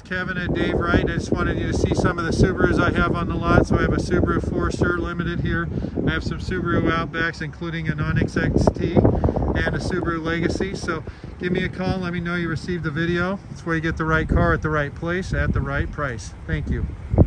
Kevin at Dave Wright. I just wanted you to see some of the Subarus I have on the lot. So I have a Subaru Forester Limited here. I have some Subaru Outbacks, including an Onyx XT and a Subaru Legacy. So give me a call, let me know you received the video. That's where you get the right car at the right place at the right price. Thank you.